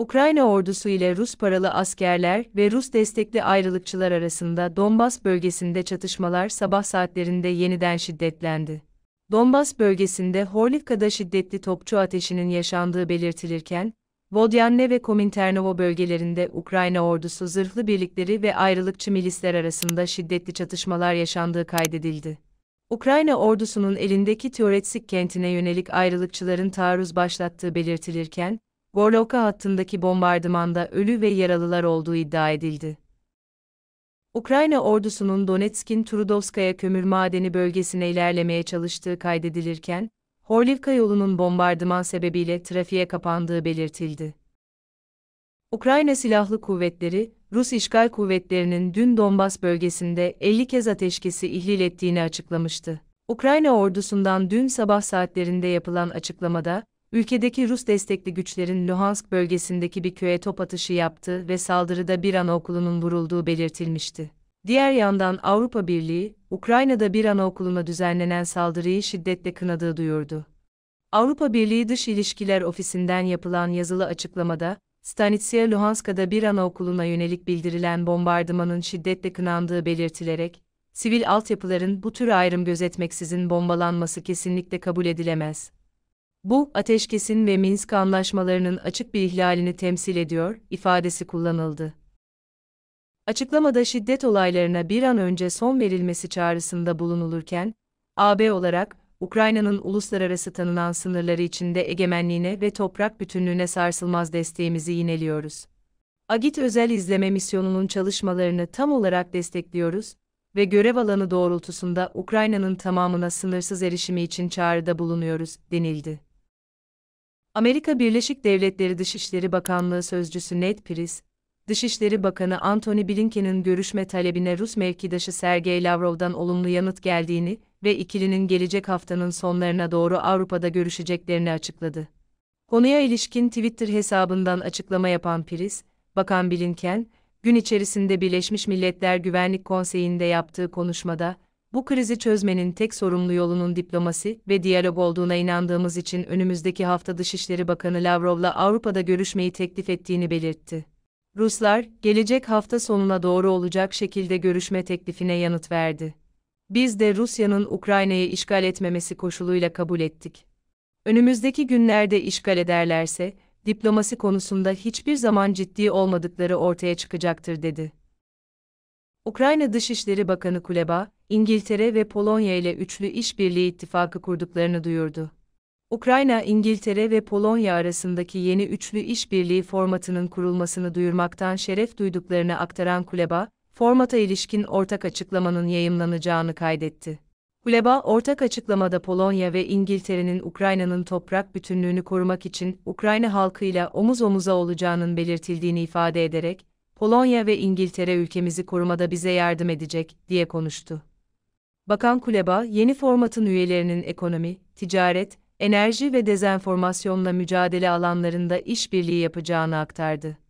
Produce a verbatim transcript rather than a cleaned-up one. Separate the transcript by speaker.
Speaker 1: Ukrayna ordusu ile Rus paralı askerler ve Rus destekli ayrılıkçılar arasında Donbas bölgesinde çatışmalar sabah saatlerinde yeniden şiddetlendi. Donbas bölgesinde Horlivka'da şiddetli topçu ateşinin yaşandığı belirtilirken, Vodyanne ve Kominternovo bölgelerinde Ukrayna ordusu zırhlı birlikleri ve ayrılıkçı milisler arasında şiddetli çatışmalar yaşandığı kaydedildi. Ukrayna ordusunun elindeki Tyoretsk kentine yönelik ayrılıkçıların taarruz başlattığı belirtilirken, Gorlovka hattındaki bombardımanda ölü ve yaralılar olduğu iddia edildi. Ukrayna ordusunun Donetsk'in Trudovskaya kömür madeni bölgesine ilerlemeye çalıştığı kaydedilirken, Horlivka yolunun bombardıman sebebiyle trafiğe kapandığı belirtildi. Ukrayna Silahlı Kuvvetleri, Rus işgal kuvvetlerinin dün Donbas bölgesinde elli kez ateşkesi ihlal ettiğini açıklamıştı. Ukrayna ordusundan dün sabah saatlerinde yapılan açıklamada, ülkedeki Rus destekli güçlerin Luhansk bölgesindeki bir köye top atışı yaptığı ve saldırıda bir anaokulunun vurulduğu belirtilmişti. Diğer yandan Avrupa Birliği, Ukrayna'da bir anaokuluna düzenlenen saldırıyı şiddetle kınadığı duyurdu. Avrupa Birliği Dış İlişkiler Ofisi'nden yapılan yazılı açıklamada, Stanitsia Luhansk'da bir anaokuluna yönelik bildirilen bombardımanın şiddetle kınandığı belirtilerek, sivil altyapıların bu tür ayrım gözetmeksizin bombalanması kesinlikle kabul edilemez. Bu, ateşkesin ve Minsk anlaşmalarının açık bir ihlalini temsil ediyor, ifadesi kullanıldı. Açıklamada şiddet olaylarına bir an önce son verilmesi çağrısında bulunulurken, A B olarak, Ukrayna'nın uluslararası tanınan sınırları içinde egemenliğine ve toprak bütünlüğüne sarsılmaz desteğimizi yineliyoruz. Agit özel izleme misyonunun çalışmalarını tam olarak destekliyoruz ve görev alanı doğrultusunda Ukrayna'nın tamamına sınırsız erişimi için çağrıda bulunuyoruz, denildi. Amerika Birleşik Devletleri Dışişleri Bakanlığı Sözcüsü Ned Price, Dışişleri Bakanı Antony Blinken'in görüşme talebine Rus mevkidaşı Sergey Lavrov'dan olumlu yanıt geldiğini ve ikilinin gelecek haftanın sonlarına doğru Avrupa'da görüşeceklerini açıkladı. Konuya ilişkin Twitter hesabından açıklama yapan Price, Bakan Blinken, gün içerisinde Birleşmiş Milletler Güvenlik Konseyi'nde yaptığı konuşmada, bu krizi çözmenin tek sorumlu yolunun diplomasi ve diyalog olduğuna inandığımız için önümüzdeki hafta Dışişleri Bakanı Lavrov'la Avrupa'da görüşmeyi teklif ettiğini belirtti. Ruslar, gelecek hafta sonuna doğru olacak şekilde görüşme teklifine yanıt verdi. Biz de Rusya'nın Ukrayna'yı işgal etmemesi koşuluyla kabul ettik. Önümüzdeki günlerde işgal ederlerse, diplomasi konusunda hiçbir zaman ciddi olmadıkları ortaya çıkacaktır dedi. Ukrayna Dışişleri Bakanı Kuleba, İngiltere ve Polonya ile üçlü işbirliği ittifakı kurduklarını duyurdu. Ukrayna, İngiltere ve Polonya arasındaki yeni üçlü işbirliği formatının kurulmasını duyurmaktan şeref duyduklarını aktaran Kuleba, formata ilişkin ortak açıklamanın yayımlanacağını kaydetti. Kuleba, ortak açıklamada Polonya ve İngiltere'nin Ukrayna'nın toprak bütünlüğünü korumak için Ukrayna halkıyla omuz omuza olacağının belirtildiğini ifade ederek, Polonya ve İngiltere ülkemizi korumada bize yardım edecek, diye konuştu. Bakan Kuleba, yeni formatın üyelerinin ekonomi, ticaret, enerji ve dezenformasyonla mücadele alanlarında işbirliği yapacağını aktardı.